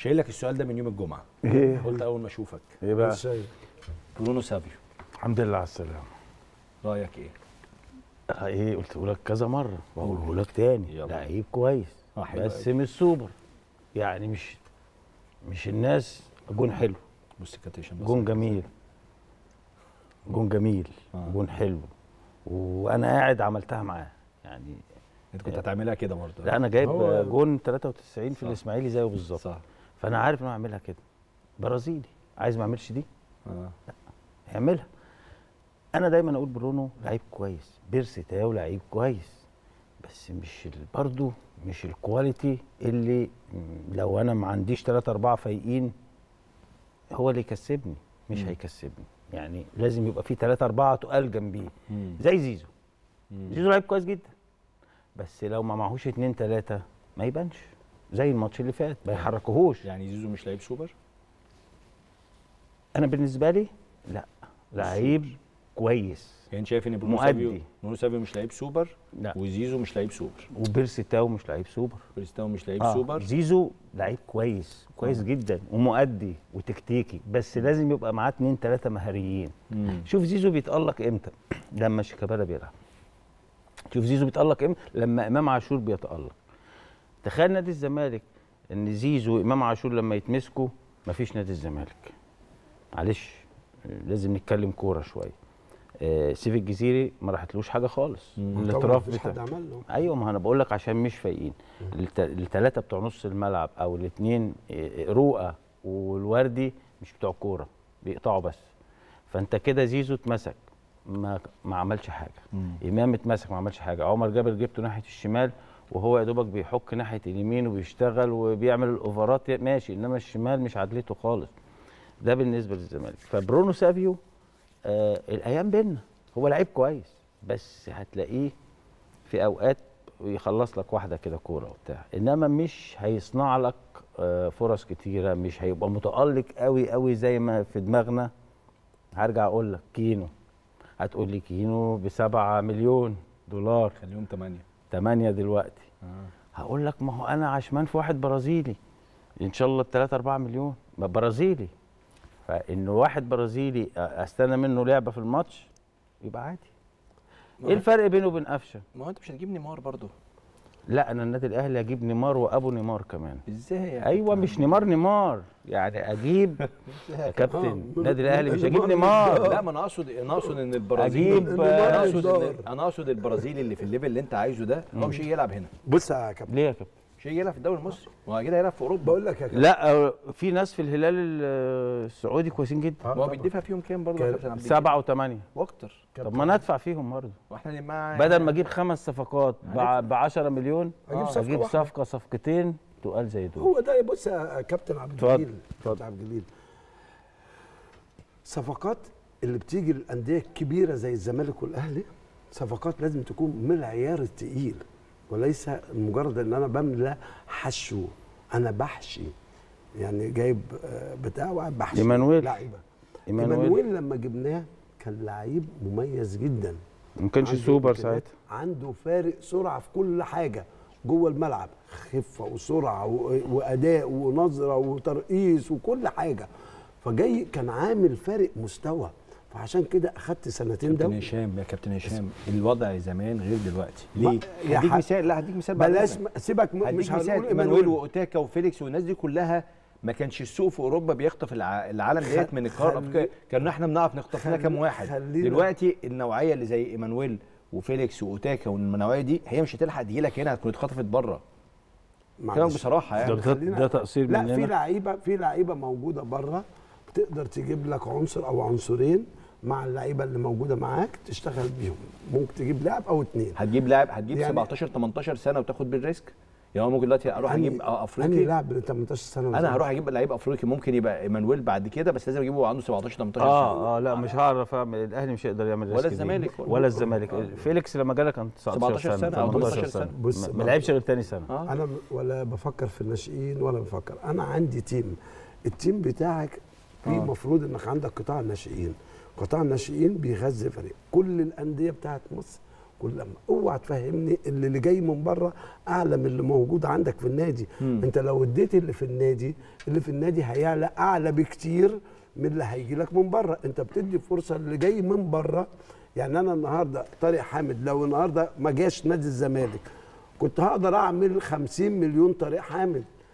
شايل لك السؤال ده من يوم الجمعه. ايه قلت اول ما اشوفك. ايه بقى؟ برونو سافيو، الحمد لله على السلامه. رايك ايه؟ ايه قلته لك كذا مره واقوله لك تاني، يلا. لعيب كويس بس مش سوبر، يعني مش الناس. جون حلو، بص كاتيشن، جون جميل، جون جميل، جون حلو، وانا قاعد عملتها معاه يعني. انت كنت هتعملها كده برضه؟ لا انا جايب جون 93 في الاسماعيلي زيه بالظبط، صح. فانا عارف ان انا هعملها كده. برازيلي عايز ما اعملش دي؟ لا هيعملها. انا دايما اقول برونو لعيب كويس، بيرسي تاو لعيب كويس، بس مش برضه مش الكواليتي اللي لو انا ما عنديش 3 4 فايقين هو اللي يكسبني، مش هيكسبني. يعني لازم يبقى في 3 4 تقال جنبيه زي زيزو. زيزو لعيب كويس جدا، بس لو ما معهوش 2 3 ما يبانش، زي الماتش اللي فات ما يحركوهوش. يعني زيزو مش لعيب سوبر؟ انا بالنسبه لي لا، لعيب كويس. يعني انت شايف ان برونو سافيو مش لعيب سوبر؟ لا. وزيزو مش لعيب سوبر، وبيرسي تاو مش لعيب سوبر. بيرسي تاو مش لعيب سوبر. زيزو لعيب كويس، كويس جدا ومؤدي وتكتيكي، بس لازم يبقى معاه 2 3 مهاريين. شوف زيزو بيتألق امتى؟ لما شيكابالا بيلعب. شوف زيزو بيتألق امتى؟ لما امام عاشور بيتألق. تخيل نادي الزمالك ان زيزو وامام عاشور لما يتمسكوا مفيش نادي الزمالك. معلش لازم نتكلم كوره شويه. سيف الجزيري ما راحتلوش حاجه خالص. الاطراف مش حد عمل له. ايوه، ما انا بقول لك عشان مش فايقين. الثلاثه بتوع نص الملعب او الاثنين رؤى والوردي مش بتوع كوره، بيقطعوا بس. فانت كده زيزو اتمسك ما عملش حاجه. امام اتمسك ما عملش حاجه. عمر جابر جبته ناحيه الشمال وهو يا دوبك بيحك ناحيه اليمين وبيشتغل وبيعمل الاوفرات ماشي، انما الشمال مش عدلته خالص. ده بالنسبه للزمالك. فبرونو سافيو الايام بينا، هو لعيب كويس بس هتلاقيه في اوقات يخلص لك واحده كده كوره وبتاع، انما مش هيصنع لك فرص كتيره، مش هيبقى متالق قوي قوي زي ما في دماغنا. هرجع اقول لك كينو، هتقول لي كينو ب7 مليون دولار، خليهم 8 دلوقتي. هقول لك ما هو انا عشمان في واحد برازيلي ان شاء الله ب3 4 مليون برازيلي، فانه واحد برازيلي استنى منه لعبه في الماتش يبقى عادي. ايه الفرق بينه وبين قفشه؟ ما هو انت مش هتجيب نيمار برضه. لا انا النادي الاهلي اجيب نيمار وابو نيمار كمان. ازاي يعني؟ ايوه مش نيمار يعني اجيب يا كابتن النادي الاهلي مش هجيب نيمار. لا ما انا اقصد ان البرازيلي اجيب انا اقصد البرازيلي اللي في الليفل اللي انت عايزه ده هو مش هيجي يلعب هنا. بص يا كابتن، ليه يا كابتن؟ مش هيجي يلعب في الدوري المصري، هو هيجي يلعب في اوروبا. بقول لك يا كابتن لا في ناس في الهلال السعودي كويسين جدا. ما هو بيدفع فيهم كام برضه يا كابتن عبد 7 و8 واكتر. طب ما انا ادفع فيهم برضه، واحنا مع بدل ما اجيب 5 صفقات ب10 مليون اجيب صفقه صفقتين تقال زي دول. هو ده. بص يا كابتن عبد الجليل، كابتن عبد الجليل، صفقات اللي بتيجي للانديه الكبيره زي الزمالك والاهلي صفقات لازم تكون من العيار الثقيل، وليس مجرد ان انا بملى حشو. انا بحشي يعني جايب بتاع وقاعد بحشي. ايمانويل لما جبناه كان لعيب مميز جدا، ما كانش سوبر ساعتها، عنده فارق سرعه في كل حاجه جوه الملعب، خفه وسرعه واداء ونظره وترقيص وكل حاجه، فجاي كان عامل فارق مستوى. فعشان كده اخدت سنتين ده. يا كابتن هشام الوضع زمان غير دلوقتي. ليه؟ هديك مثال. لا هديك مثال بلاش سيبك، مش هنقول ايمانويل واوتاكا وفيليكس والناس دي كلها ما كانش السوق في اوروبا بيخطف العالم ديت من القاره الافريقيه، كنا احنا بنعرف نخطف لنا كام واحد. دلوقتي النوعيه اللي زي ايمانويل وفيليكس واوتاكا والنوعيه دي هي مش هتلحق تجي لك هنا، هتكون اتخطفت بره. كلام بصراحه يعني ده تقصير مننا. لا في لعيبه موجوده بره بتقدر تجيب لك عنصر او عنصرين مع اللعيبه اللي موجوده معاك تشتغل بيهم، ممكن تجيب لاعب او اتنين. هتجيب لاعب هتجيب يعني 17 18 سنه وتاخد بالريسك. يعني ممكن دلوقتي اروح اجيب افريقي. انا لاعب 18 سنه انا هروح اجيب لعيب افريقي ممكن يبقى ايمانويل بعد كده، بس لازم اجيبه عنده 17 18 سنه. لا مش هعرف اعمل. الاهلي مش هيقدر يعمل ولا الزمالك ولا الزمالك. فيليكس لما جالك كان 17 سنه او 18 سنه. بص ما لعبش غير ثاني سنه. انا ولا بفكر في الناشئين ولا بفكر. انا عندي تيم، التيم بتاعك في المفروض انك عندك قطاع الناشئين. قطاع الناشئين بيغذي فريق. كل الانديه بتاعت مصر كلما اوعى تفهمني اللي جاي من بره اعلى من اللي موجود عندك في النادي. انت لو اديت اللي في النادي هيعلى اعلى بكتير من اللي هيجي لك من بره. انت بتدي فرصه اللي جاي من بره. يعني انا النهارده طارق حامد لو النهارده ما جاش نادي الزمالك كنت هقدر اعمل 50 مليون طارق حامد.